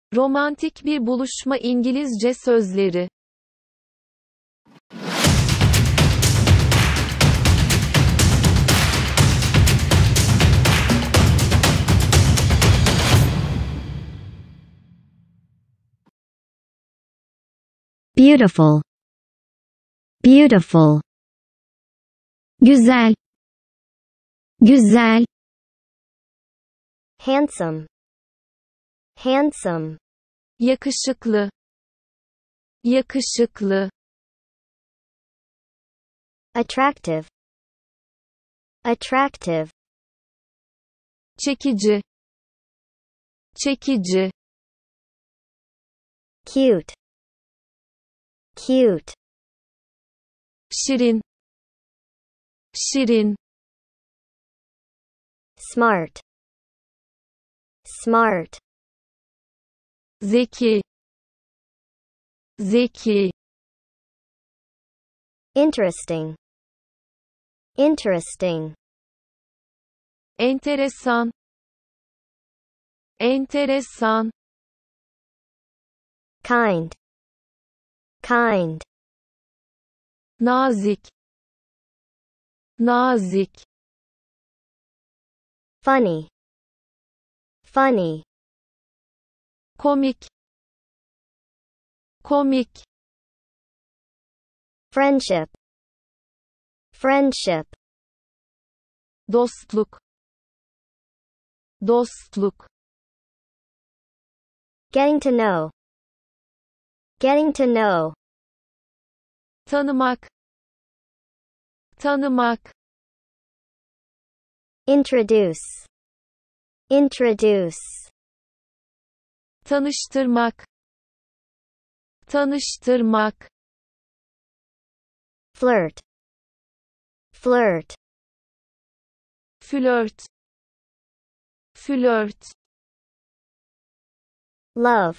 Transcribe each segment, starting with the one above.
Romantik bir buluşma İngilizce sözleri. Beautiful. Beautiful. Güzel. Güzel. Handsome. Handsome. Yakışıklı. Yakışıklı. Attractive. Attractive. Çekici. Çekici. Cute. Cute. Şirin. Şirin. Smart. Smart. Zeki. Zeki. Interesting. Interesting. Enteresan. Enteresan. Kind. Kind. Nazik. Nazik. Funny. Funny. Komik. Komik. Friendship. Friendship. Dostluk. Dostluk. Getting to know. Getting to know. Tanımak. Tanımak. Introduce. Introduce. Tanıştırmak. Tanıştırmak. Flirt. Flirt. Flört. Flört. Love.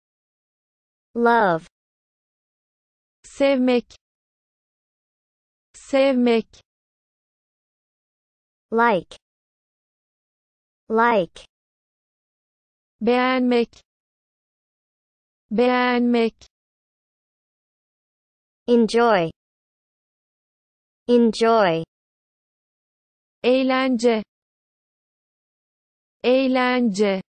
Love. Sevmek. Sevmek. Like. Like. Beğenmek. Beğenmek. Enjoy. Enjoy. Eğlence. Eğlence.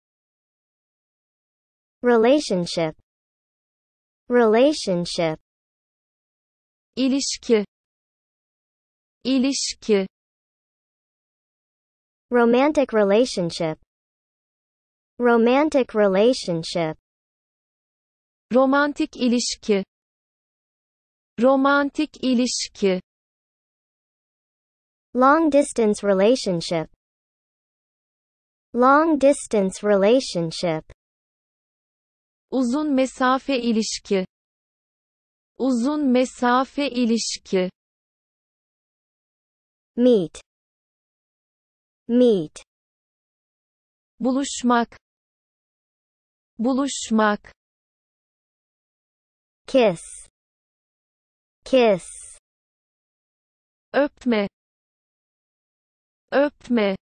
Relationship. Relationship. İlişki. İlişki. Romantic relationship. Romantic relationship. Romantik ilişki. Romantik ilişki. Long distance relationship. Long distance relationship. Uzun mesafe ilişki. Uzun mesafe ilişki. Meet. Meet. Buluşmak. Buluşmak. Kiss. Kiss. Öpme. Öpme.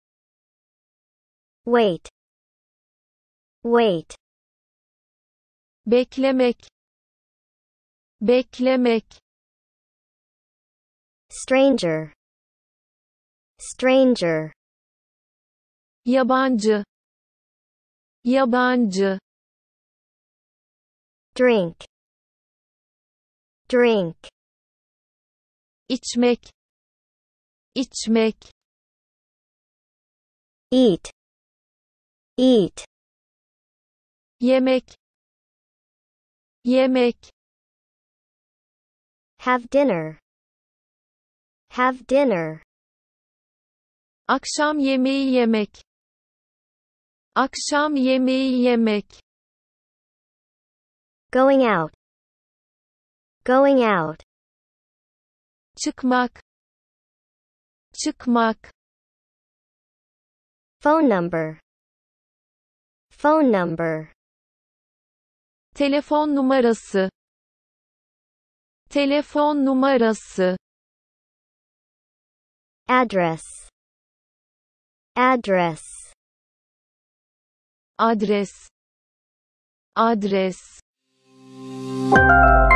Wait. Wait. Beklemek. Beklemek. Stranger. Stranger. Yabancı. Yabancı. Drink. Drink. İçmek. İçmek. Eat. Eat. Yemek. Yemek. Have dinner. Have dinner. Akşam yemeği yemek. Akşam yemeği yemek. Going out. Going out. Çıkmak. Çıkmak. Phone number. Phone number. Telefon numarası. Telefon numarası. Address. Address. Adres. Adres.